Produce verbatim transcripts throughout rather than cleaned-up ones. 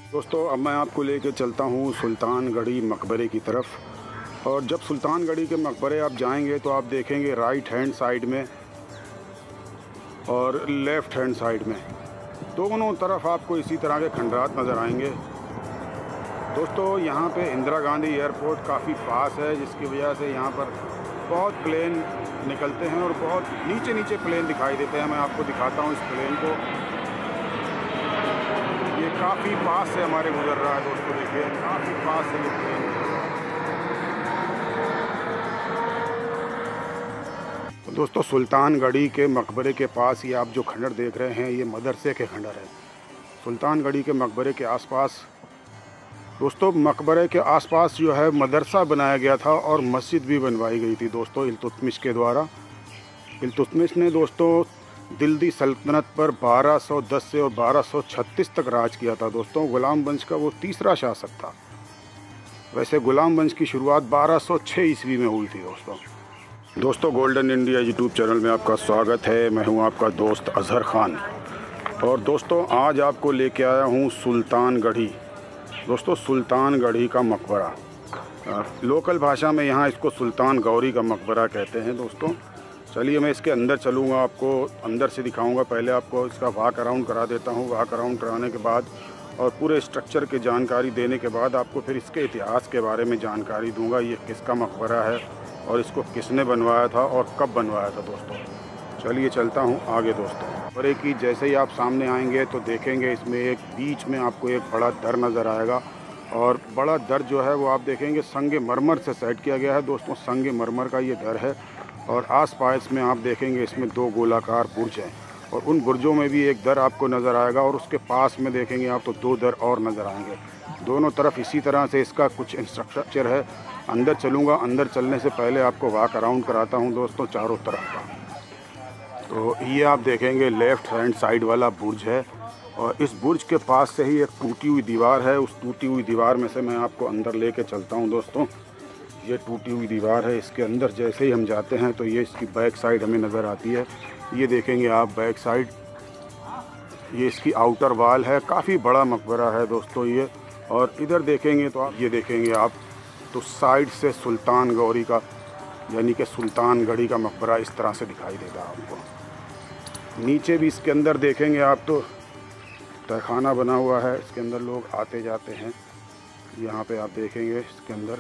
दोस्तों अब मैं आपको लेके चलता हूँ सुल्तानगढ़ी मकबरे की तरफ। और जब सुल्तानगढ़ी के मकबरे आप जाएंगे तो आप देखेंगे राइट हैंड साइड में और लेफ़्ट हैंड साइड में दोनों तरफ आपको इसी तरह के खंडरात नज़र आएंगे। दोस्तों यहाँ पे इंदिरा गांधी एयरपोर्ट काफ़ी पास है, जिसकी वजह से यहाँ पर बहुत प्लेन निकलते हैं और बहुत नीचे नीचे प्लेन दिखाई देते हैं। मैं आपको दिखाता हूँ इस प्लेन को, ये काफ़ी पास से हमारे गुजर रहा है। दोस्तों देखिए काफ़ी पास से ये प्लेन। दोस्तों सुल्तानगढ़ी के मकबरे के पास ही आप जो खंडर देख रहे हैं ये मदरसे के खंडर हैं। सुल्तानगढ़ी के मकबरे के आसपास दोस्तों मकबरे के आसपास जो है मदरसा बनाया गया था और मस्जिद भी बनवाई गई थी दोस्तों इल्तुतमिश के द्वारा। इल्तुतमिश ने दोस्तों दिल्ली सल्तनत पर बारह सौ दस से और बारह सौ छत्तीस तक राज किया था। दोस्तों गुलाम वंश का वो तीसरा शासक था। वैसे गुलाम वंश की शुरुआत बारह सौ छह ईस्वी में हुई थी। दोस्तों दोस्तों गोल्डन इंडिया यूट्यूब चैनल में आपका स्वागत है। मैं हूं आपका दोस्त अजहर खान और दोस्तों आज आपको लेके आया हूं सुल्तानगढ़ी। दोस्तों सुल्तानगढ़ी का मकबरा, लोकल भाषा में यहाँ इसको सुल्तान गौरी का मकबरा कहते हैं। दोस्तों चलिए मैं इसके अंदर चलूँगा, आपको अंदर से दिखाऊंगा। पहले आपको इसका वॉक अराउंड करा देता हूँ। वॉक अराउंड कराने के बाद और पूरे स्ट्रक्चर की जानकारी देने के बाद आपको फिर इसके इतिहास के बारे में जानकारी दूंगा। ये किसका मकबरा है और इसको किसने बनवाया था और कब बनवाया था। दोस्तों चलिए चलता हूँ आगे। दोस्तों मकबरे की जैसे ही आप सामने आएंगे तो देखेंगे इसमें एक बीच में आपको एक बड़ा दर नज़र आएगा और बड़ा दर जो है वो आप देखेंगे संगे मरमर से सेट किया गया है। दोस्तों संगे मरमर का ये दर है और आस-पास में आप देखेंगे इसमें दो गोलाकार बुर्ज हैं और उन बुर्जों में भी एक दर आपको नज़र आएगा और उसके पास में देखेंगे आप तो दो दर और नज़र आएंगे। दोनों तरफ इसी तरह से इसका कुछ इंफ्रास्ट्रक्चर है। अंदर चलूँगा, अंदर चलने से पहले आपको वॉक अराउंड कराता हूँ दोस्तों चारों तरफ का। तो ये आप देखेंगे लेफ़्ट हैंड साइड वाला बुर्ज है और इस बुर्ज के पास से ही एक टूटी हुई दीवार है। उस टूटी हुई दीवार में से मैं आपको अंदर लेके चलता हूँ। दोस्तों ये टूटी हुई दीवार है, इसके अंदर जैसे ही हम जाते हैं तो ये इसकी बैक साइड हमें नज़र आती है। ये देखेंगे आप बैक साइड, ये इसकी आउटर वाल है। काफ़ी बड़ा मकबरा है दोस्तों ये। और इधर देखेंगे तो आप ये देखेंगे आप तो साइड से सुल्तान गौरी का यानी कि सुल्तानगढ़ी का मकबरा इस तरह से दिखाई देगा आपको। नीचे भी इसके अंदर देखेंगे आप तो तहखाना बना हुआ है, इसके अंदर लोग आते जाते हैं। यहाँ पे आप देखेंगे इसके अंदर।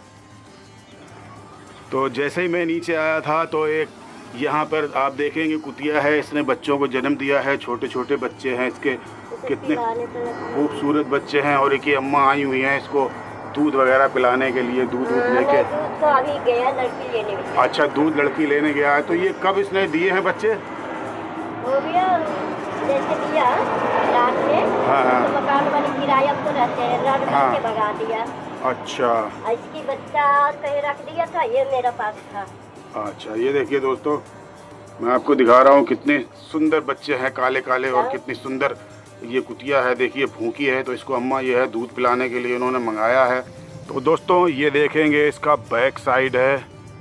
तो जैसे ही मैं नीचे आया था तो एक यहाँ पर आप देखेंगे कुतिया है, इसने बच्चों को जन्म दिया है। छोटे छोटे बच्चे हैं इसके, कितने खूबसूरत बच्चे हैं। और एक ये अम्मा आई हुई हैं इसको दूध वगैरह पिलाने के लिए, दूध दूध लेके। तो अभी गया लड़की लेने में। अच्छा दूध लड़की लेने गया है। तो ये कब इसने दिए हैं बच्चे? हो गया जैसे दिया रात में। हाँ हाँ तो मकान वाले किराया तो रहते हैं, रात हाँ। के भगा दिया। अच्छा इसकी बच्चा कहीं रख दिया था, ये मेरा पास था। अच्छा ये देखिए दोस्तों मैं आपको दिखा रहा हूँ कितने सुंदर बच्चे हैं, काले काले, और कितनी सुंदर ये कुतिया है। देखिए भूखी है तो इसको अम्मा ये है दूध पिलाने के लिए उन्होंने मंगाया है। तो दोस्तों ये देखेंगे इसका बैक साइड है,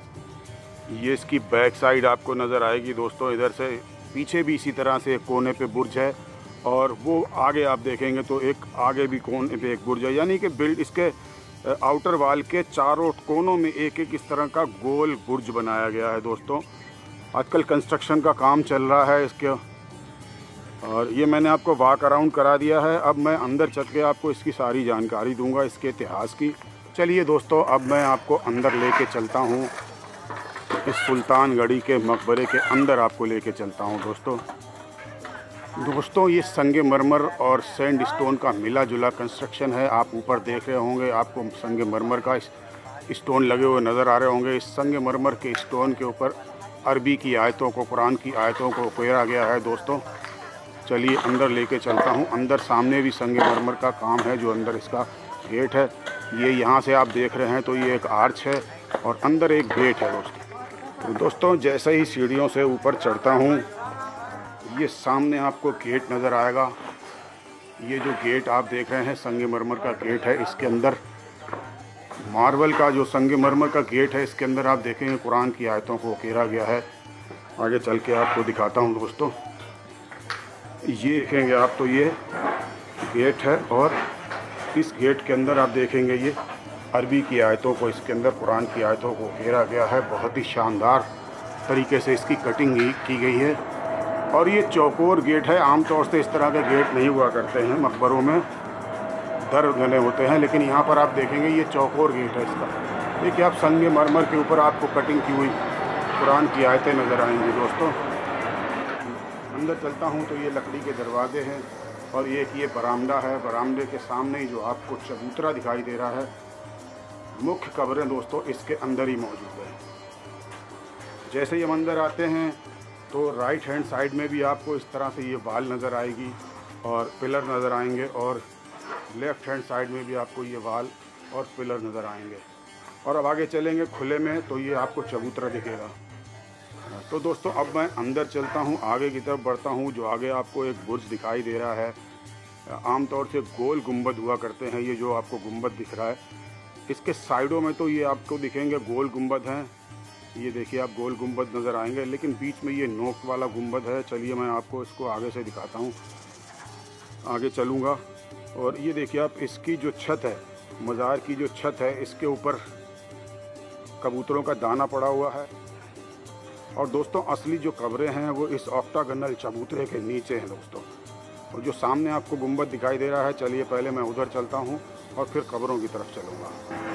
ये इसकी बैक साइड आपको नज़र आएगी। दोस्तों इधर से पीछे भी इसी तरह से एक कोने पे बुर्ज है और वो आगे आप देखेंगे तो एक आगे भी कोने पे एक बुर्ज है। यानी कि बिल्ड इसके आउटर वाल के चारों कोनों में एक एक इस तरह का गोल बुर्ज बनाया गया है। दोस्तों आजकल कंस्ट्रक्शन का काम चल रहा है इसके। और ये मैंने आपको वॉक अराउंड करा दिया है। अब मैं अंदर चल के आपको इसकी सारी जानकारी दूंगा, इसके इतिहास की। चलिए दोस्तों अब मैं आपको अंदर लेके चलता हूँ, इस सुल्तानगढ़ी के मकबरे के अंदर आपको लेके चलता हूँ। दोस्तों दोस्तों ये संगे मरमर और सैंड स्टोन का मिला जुला कंस्ट्रक्शन है। आप ऊपर देख रहे होंगे, आपको संगे मरमर का स्टोन लगे हुए नज़र आ रहे होंगे। इस संगे मरमर के स्टोन के ऊपर अरबी की आयतों को, कुरान की आयतों को उकेरा गया है। दोस्तों चलिए अंदर लेके चलता हूँ। अंदर सामने भी संगे मरमर का काम है, जो अंदर इसका गेट है। ये यहाँ से आप देख रहे हैं तो ये एक आर्च है और अंदर एक गेट है। दोस्तों तो दोस्तों जैसे ही सीढ़ियों से ऊपर चढ़ता हूँ ये सामने आपको गेट नज़र आएगा। ये जो गेट आप देख रहे हैं संगमरमर का गेट है। इसके अंदर मार्बल का जो संगमरमर का गेट है, इसके अंदर आप देखेंगे कुरान की आयतों को उकेरा गया है। आगे चल के आपको दिखाता हूँ दोस्तों। ये देखेंगे आप तो ये गेट है और इस गेट के अंदर आप देखेंगे ये अरबी की आयतों को, इसके अंदर कुरान की आयतों को घेरा गया है। बहुत ही शानदार तरीके से इसकी कटिंग की गई है। और ये चौकोर गेट है। आमतौर से इस तरह के गेट नहीं हुआ करते हैं मकबरों में, दर बने होते हैं, लेकिन यहाँ पर आप देखेंगे ये चौकोर गेट है इसका। देखिए आप संग मरमर के ऊपर आपको कटिंग की हुई कुरान की आयतें नज़र आएंगी। दोस्तों अंदर चलता हूँ तो ये लकड़ी के दरवाजे हैं और ये एक ये बरामदा है। बरामदे के सामने ही जो आपको चबूतरा दिखाई दे रहा है, मुख्य कब्रें दोस्तों इसके अंदर ही मौजूद है। जैसे ही हम अंदर आते हैं तो राइट हैंड साइड में भी आपको इस तरह से ये वाल नज़र आएगी और पिलर नज़र आएंगे, और लेफ़्ट हैंड साइड में भी आपको ये वाल और पिलर नज़र आएंगे। और अब आगे चलेंगे खुले में तो ये आपको चबूतरा दिखेगा। तो दोस्तों अब मैं अंदर चलता हूँ, आगे की तरफ बढ़ता हूँ। जो आगे आपको एक बुर्ज दिखाई दे रहा है, आमतौर से गोल गुंबद हुआ करते हैं। ये जो आपको गुंबद दिख रहा है, इसके साइडों में तो ये आपको दिखेंगे गोल गुंबद हैं। ये देखिए आप गोल गुंबद नज़र आएंगे, लेकिन बीच में ये नोक वाला गुंबद है। चलिए मैं आपको इसको आगे से दिखाता हूँ। आगे चलूँगा और ये देखिए आप इसकी जो छत है, मज़ार की जो छत है, इसके ऊपर कबूतरों का दाना पड़ा हुआ है। और दोस्तों असली जो कब्रें हैं वो इस ऑक्टागनल चबूतरे के नीचे हैं दोस्तों। और जो सामने आपको गुंबद दिखाई दे रहा है, चलिए पहले मैं उधर चलता हूँ और फिर कब्रों की तरफ चलूँगा।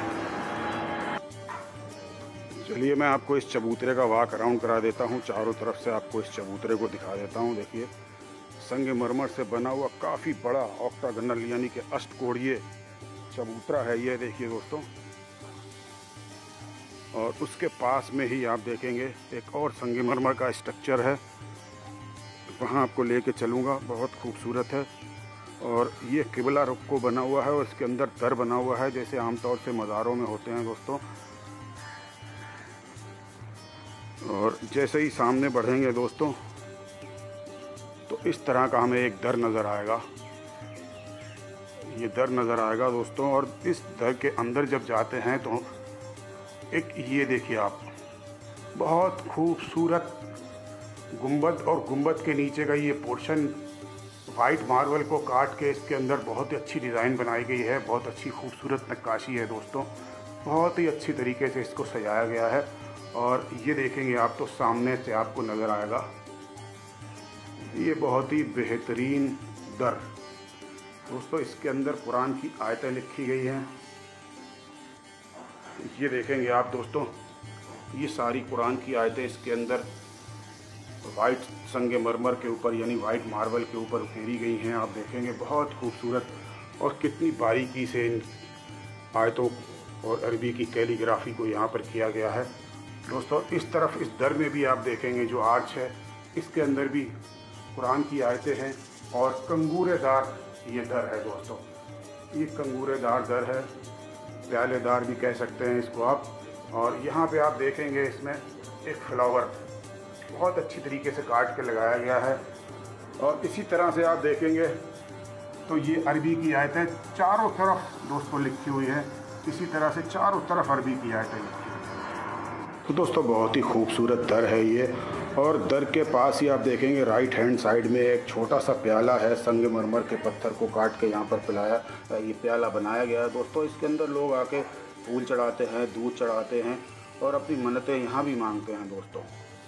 चलिए मैं आपको इस चबूतरे का वॉक अराउंड करा देता हूँ। चारों तरफ से आपको इस चबूतरे को दिखा देता हूँ। देखिए संगमरमर से बना हुआ काफ़ी बड़ा ऑक्टागनल यानी कि अष्टकोणीय चबूतरा है ये। देखिए दोस्तों, और उसके पास में ही आप देखेंगे एक और संगमरमर का स्ट्रक्चर है, वहाँ आपको लेके चलूँगा। बहुत खूबसूरत है और ये किबला रुख को बना हुआ है और इसके अंदर दर बना हुआ है जैसे आमतौर से मज़ारों में होते हैं दोस्तों। और जैसे ही सामने बढ़ेंगे दोस्तों तो इस तरह का हमें एक दर नज़र आएगा। ये दर नज़र आएगा दोस्तों। और इस दर के अंदर जब जाते हैं तो एक ये देखिए आप, बहुत खूबसूरत गुंबद, और गुंबद के नीचे का ये पोर्शन वाइट मार्बल को काट के इसके अंदर बहुत ही अच्छी डिज़ाइन बनाई गई है। बहुत अच्छी खूबसूरत नक्काशी है दोस्तों। बहुत ही अच्छी तरीके से इसको सजाया गया है। और ये देखेंगे आप तो सामने से आपको नज़र आएगा ये बहुत ही बेहतरीन दर दोस्तों। इसके अंदर कुरान की आयतें लिखी गई हैं। ये देखेंगे आप दोस्तों, ये सारी कुरान की आयतें इसके अंदर वाइट संगमरमर के ऊपर यानी वाइट मार्बल के ऊपर उकेरी गई हैं। आप देखेंगे बहुत खूबसूरत और कितनी बारीकी से इन आयतों और अरबी की कैलीग्राफी को यहाँ पर किया गया है दोस्तों। इस तरफ इस दर में भी आप देखेंगे जो आर्च है, इसके अंदर भी कुरान की आयतें हैं और कंगूरेदार ये दर है दोस्तों। ये कंगूरेदार दर है, प्यालेदार भी कह सकते हैं इसको आप। और यहाँ पे आप देखेंगे इसमें एक फ्लावर बहुत अच्छी तरीके से काट के लगाया गया है। और इसी तरह से आप देखेंगे तो ये अरबी की आयतें चारों तरफ दोस्तों लिखी हुई है। इसी तरह से चारों तरफ अरबी की आयतें लिखी हुई है। तो दोस्तों बहुत ही खूबसूरत दर है ये। और दर के पास ही आप देखेंगे राइट हैंड साइड में एक छोटा सा प्याला है, संगमरमर के पत्थर को काट के यहाँ पर पिलाया ये प्याला बनाया गया है दोस्तों। इसके अंदर लोग आके फूल चढ़ाते हैं, दूध चढ़ाते हैं और अपनी मन्नतें यहाँ भी मांगते हैं दोस्तों।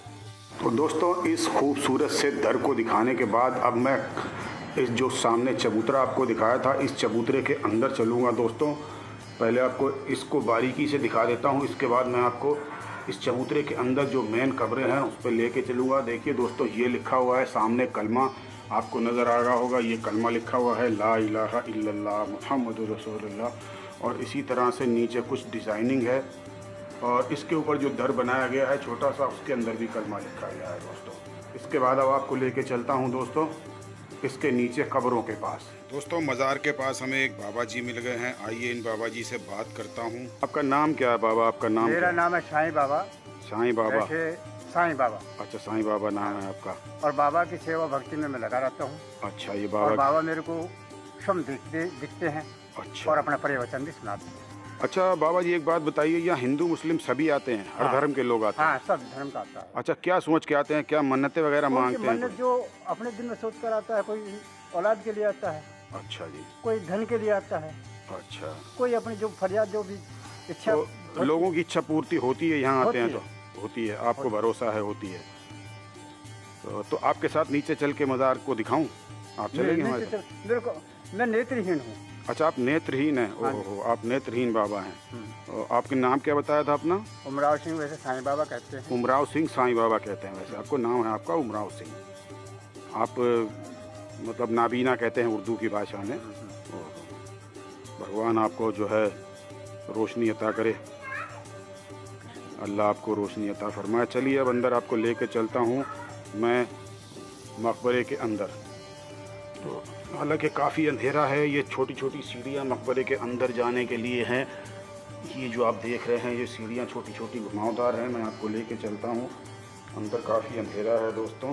तो दोस्तों इस खूबसूरत से दर को दिखाने के बाद अब मैं इस जो सामने चबूतरा आपको दिखाया था, इस चबूतरे के अंदर चलूँगा दोस्तों। पहले आपको इसको बारीकी से दिखा देता हूँ, इसके बाद मैं आपको इस चबूतरे के अंदर जो मेन कब्रें हैं उस पर लेके चलूँगा। देखिए दोस्तों, ये लिखा हुआ है सामने कलमा आपको नज़र आ रहा होगा। ये कलमा लिखा हुआ है ला इलाहा इल्लल्लाह मुहम्मदुर रसूलुल्लाह। और इसी तरह से नीचे कुछ डिज़ाइनिंग है और इसके ऊपर जो दर बनाया गया है छोटा सा, उसके अंदर भी कलमा लिखा गया है दोस्तों। इसके बाद अब आपको लेके चलता हूँ दोस्तों इसके नीचे कब्रों के पास। दोस्तों मज़ार के पास हमें एक बाबा जी मिल गए हैं। आइए इन बाबा जी से बात करता हूँ। आपका नाम क्या है बाबा? आपका नाम? मेरा नाम है साईं बाबा। साईं बाबा? साईं बाबा। अच्छा, साईं बाबा नाम है आपका। और बाबा की सेवा भक्ति में मैं लगा रहता हूँ। अच्छा, ये बाबा और बाबा मेरे को स्वयं दिखते दिखते हैं। अच्छा। और अपना प्रवचन भी सुनाते हैं। अच्छा बाबा जी, एक बात बताइए, यहाँ हिंदू मुस्लिम सभी आते हैं? हर हाँ। धर्म के लोग आते हैं? हाँ, सब धर्म का आता है। अच्छा, क्या सोच के आते हैं? क्या मन्नतें वगैरह मांगते हैं? मन्नत जो अपने दिल में सोच कर आता है, कोई औलाद के लिए आता है, अच्छा जी, कोई धन के लिए आता है, अच्छा, कोई अपनी जो फरियाद जो भी इच्छा तो लोगों की इच्छा पूर्ति होती है यहाँ आते हैं होती तो होती है, आपको भरोसा है होती है। तो, तो आपके साथ नीचे चल के मज़ार को दिखाऊं? आप चलेंगे हमारे साथ? मेरे को मैं नेत्रहीन हूँ। अच्छा, आप नेत्रहीन हैं? ओहो, आप नेत्रहीन बाबा हैं। और आपके नाम क्या बताया था अपना? उमराव सिंह, वैसे साईं बाबा कहते हैं। उमराव सिंह साईं बाबा कहते हैं, वैसे आपको नाम है आपका उमराव सिंह। आप मतलब नाबीना कहते हैं उर्दू की भाषा में। भगवान आपको जो है रोशनी अता करे, अल्लाह आपको रोशनी अता फरमाए। चलिए अब अंदर आपको लेके चलता हूँ मैं मकबरे के अंदर। तो हालांकि काफ़ी अंधेरा है, ये छोटी छोटी सीढ़ियाँ मकबरे के अंदर जाने के लिए हैं। ये जो आप देख रहे हैं ये सीढ़ियाँ छोटी छोटी घुमावदार हैं। मैं आपको लेके चलता हूँ अंदर, काफ़ी अंधेरा है दोस्तों।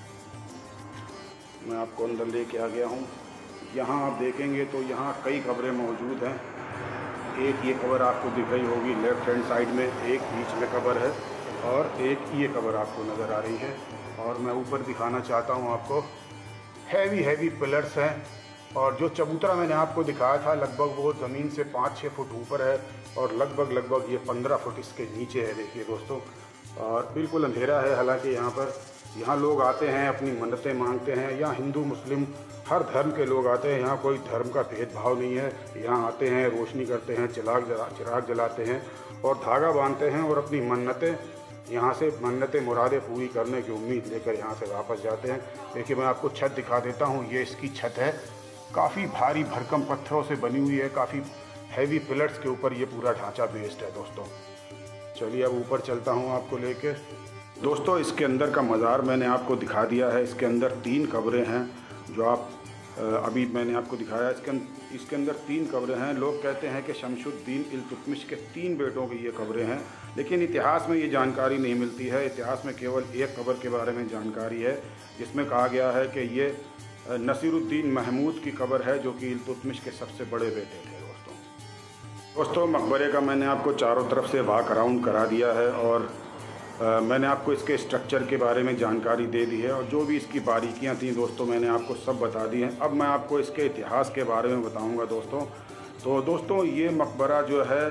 मैं आपको अंदर लेके आ गया हूँ। यहाँ आप देखेंगे तो यहाँ कई कब्रें मौजूद हैं। एक ये कब्र आपको दिख रही होगी लेफ़्ट हैंड साइड में, एक बीच में कब्र है और एक ये कब्र आपको नज़र आ रही है। और मैं ऊपर दिखाना चाहता हूँ आपको, हैवी हैवी पिलर्स हैं। और जो चबूतरा मैंने आपको दिखाया था लगभग वो ज़मीन से पाँच छः फुट ऊपर है और लगभग लगभग ये पंद्रह फुट इसके नीचे है। देखिए दोस्तों, और बिल्कुल अंधेरा है। हालांकि यहाँ पर यहाँ लोग आते हैं, अपनी मन्नतें मांगते हैं। यहाँ हिंदू मुस्लिम हर धर्म के लोग आते हैं। यहाँ कोई धर्म का भेदभाव नहीं है। यहाँ आते हैं, रोशनी करते हैं, चिराग जला चिराग जलाते हैं और धागा बांधते हैं और अपनी मन्नतें यहाँ से मन्नतें मुरादें पूरी करने की उम्मीद लेकर यहाँ से वापस जाते हैं। देखिए मैं आपको छत दिखा देता हूँ। ये इसकी छत है, काफ़ी भारी भरकम पत्थरों से बनी हुई है। काफ़ी हैवी पिलर्स के ऊपर ये पूरा ढांचा बेस्ड है दोस्तों। चलिए अब ऊपर चलता हूँ आपको लेके। दोस्तों इसके अंदर का मज़ार मैंने आपको दिखा दिया है। इसके अंदर तीन कब्रें हैं जो आप अभी मैंने आपको दिखाया। इसके इसके अंदर तीन कब्रें हैं। लोग कहते हैं कि शमशुद्दीन इल्तुतमिश के तीन बेटों की ये कब्रें हैं, लेकिन इतिहास में ये जानकारी नहीं मिलती है। इतिहास में केवल एक कब्र के बारे में जानकारी है जिसमें कहा गया है कि ये नसीरुद्दीन महमूद की कब्र है जो कि इल्तुतमिश के सबसे बड़े बेटे थे। दोस्तों दोस्तों मकबरे का मैंने आपको चारों तरफ से वॉक अराउंड करा दिया है और आ, मैंने आपको इसके स्ट्रक्चर के बारे में जानकारी दे दी है और जो भी इसकी बारीकियां थी दोस्तों मैंने आपको सब बता दी हैं। अब मैं आपको इसके इतिहास के बारे में बताऊंगा दोस्तों। तो दोस्तों ये मकबरा जो है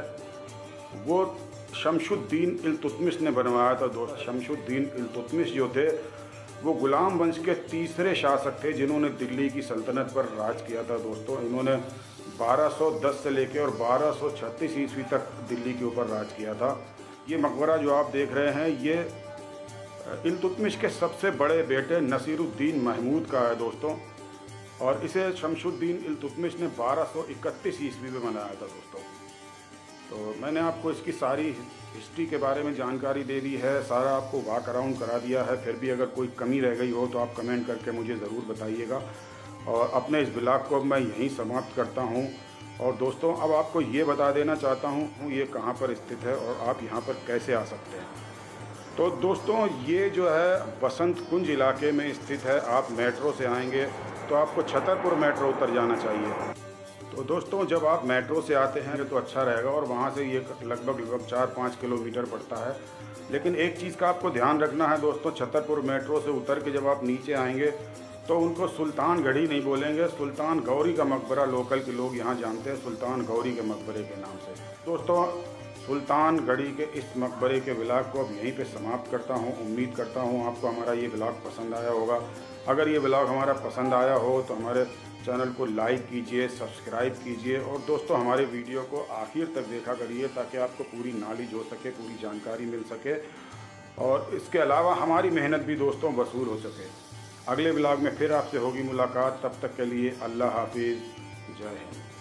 वो शमशुद्दीन इल्तुतमिश ने बनवाया था। दोस्त शमशुद्दीन इल्तुतमिश जो थे वो गुलाम वंश के तीसरे शासक थे जिन्होंने दिल्ली की सल्तनत पर राज किया था। दोस्तों इन्होंने बारह सौ दस से लेकर और बारह सौ छत्तीस ईस्वी तक दिल्ली के ऊपर राज किया था। ये मकबरा जो आप देख रहे हैं ये इल्तुतमिश के सबसे बड़े बेटे नसीरुद्दीन महमूद का है दोस्तों, और इसे शमशुद्दीन इल्तुतमिश ने बारह सौ इकतीस ईस्वी में बनाया था दोस्तों। तो मैंने आपको इसकी सारी हिस्ट्री के बारे में जानकारी दे दी है, सारा आपको वॉक अराउंड करा दिया है। फिर भी अगर कोई कमी रह गई हो तो आप कमेंट करके मुझे ज़रूर बताइएगा। और अपने इस ब्लॉग को मैं यहीं समाप्त करता हूँ। और दोस्तों अब आपको ये बता देना चाहता हूँ ये कहाँ पर स्थित है और आप यहाँ पर कैसे आ सकते हैं। तो दोस्तों ये जो है बसंत कुंज इलाके में स्थित है। आप मेट्रो से आएंगे तो आपको छतरपुर मेट्रो उतर जाना चाहिए। तो दोस्तों जब आप मेट्रो से आते हैं तो अच्छा रहेगा, और वहाँ से ये लगभग लगभग चार पाँच किलोमीटर पड़ता है। लेकिन एक चीज़ का आपको ध्यान रखना है दोस्तों, छतरपुर मेट्रो से उतर के जब आप नीचे आएंगे तो उनको सुल्तान गढ़ी नहीं बोलेंगे, सुल्तान गौरी का मकबरा लोकल के लोग यहाँ जानते हैं सुल्तान गौरी के मकबरे के नाम से। दोस्तों सुल्तान गढ़ी के इस मकबरे के व्लॉग को अब यहीं पे समाप्त करता हूँ। उम्मीद करता हूँ आपको हमारा ये व्लॉग पसंद आया होगा। अगर ये व्लॉग हमारा पसंद आया हो तो हमारे चैनल को लाइक कीजिए, सब्सक्राइब कीजिए और दोस्तों हमारे वीडियो को आखिर तक देखा करिए ताकि आपको पूरी नॉलेज हो सके, पूरी जानकारी मिल सके और इसके अलावा हमारी मेहनत भी दोस्तों वसूल हो सके। अगले व्लॉग में फिर आपसे होगी मुलाकात, तब तक के लिए अल्लाह हाफिज़, जय हिंद।